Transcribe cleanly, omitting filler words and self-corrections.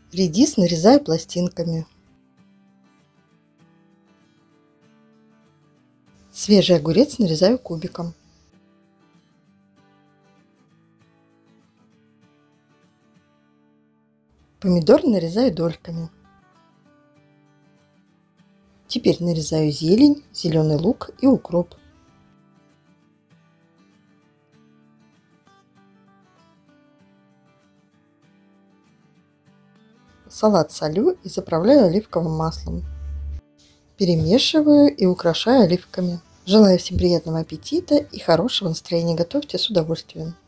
Редис нарезаю пластинками. Свежий огурец нарезаю кубиком. Помидор нарезаю дольками. Теперь нарезаю зелень, зеленый лук и укроп. Салат солю и заправляю оливковым маслом. Перемешиваю и украшаю оливками. Желаю всем приятного аппетита и хорошего настроения. Готовьте с удовольствием.